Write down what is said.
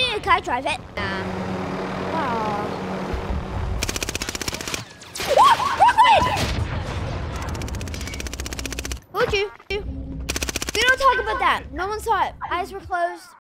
can I drive it? Wow. Told you. We don't talk about that. No one saw it. Eyes were closed.